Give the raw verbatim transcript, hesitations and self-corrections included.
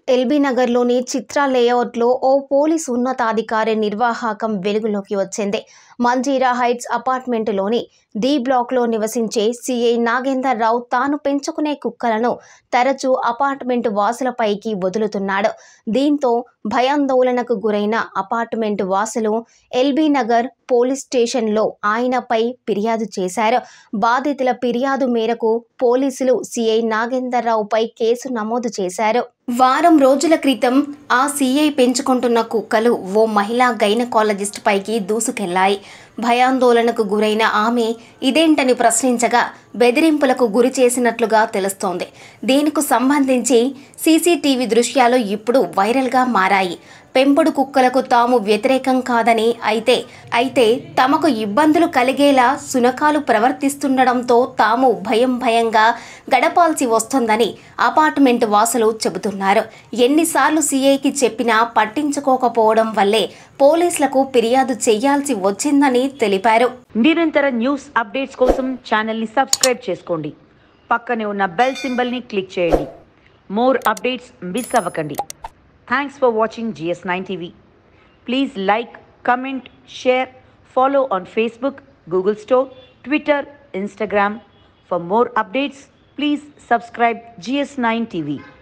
LB నగర్లోని చిత్ర లేఅవుట్లో ఓ police ఉన్నతాధికారి నిర్వాహకం వెలుగులోకి వచ్చింది. మంజీరా హైట్స్ అపార్ట్మెంటులోని డి బ్లాక్లో నివసించే సిఐ నాగేందర్ రావు తాను పెంచుకునే కుక్కలను తరచూ అపార్ట్మెంటు వాసులపైకి వదులుతున్నాడు. దీంతో భయాందోళనకు గురైన అపార్ట్మెంటు వాసులు ఎల్బీ నగర్ పోలీస్ స్టేషన్లో ఆయనపై ఫిర్యాదు చేశారు. బాధితుల ఫిర్యాదు మేరకు పోలీసులు సిఐ నాగేందర్ రావుపై కేసు నమోదు చేశారు. వారం రోజుల క్రితం ఆ సీఐ పెంచుకుంటున్న కుక్కలు ఓ మహిళా గైనకాలజిస్ట్ పైకి దూసుకెళ్లాయి. భయాందోళనకు గురైన ఆమె ఇదేంటని ప్రశ్నించగా బెదిరింపులకు గురి చేసినట్లుగా తెలుస్తోంది. దీనికి సంబంధించి సీసీటీవీ దృశ్యాలు ఇప్పుడు వైరల్గా మారాయి. పెంపుడు కుక్కలకు తాము వ్యతిరేకం కాదని, అయితే అయితే తమకు ఇబ్బందులు కలిగేలా శునకాలు ప్రవర్తిస్తుండడంతో తాము భయం భయంగా గడపాల్సి వస్తుందని అపార్ట్మెంట్ వాసులు చెబుతున్నారు. ఎన్నిసార్లు సీఐకి చెప్పినా పట్టించుకోకపోవడం వల్లే పోలీసులకు ఫిర్యాదు చేయాల్సి వచ్చిందని తెలిపారు. నిరంతర న్యూస్ అప్డేట్స్ కోసం ఛానల్ ని సబ్స్క్రైబ్ చేసుకోండి. పక్కనే ఉన్న బెల్ సింబల్ ని క్లిక్ చేయండి. మోర్ అప్డేట్స్ మిస్ అవ్వకండి. Thanks for watching G S nine T V. Please like, comment, share, follow on Facebook, Google Store, Twitter, Instagram. For more updates, please subscribe G S nine T V.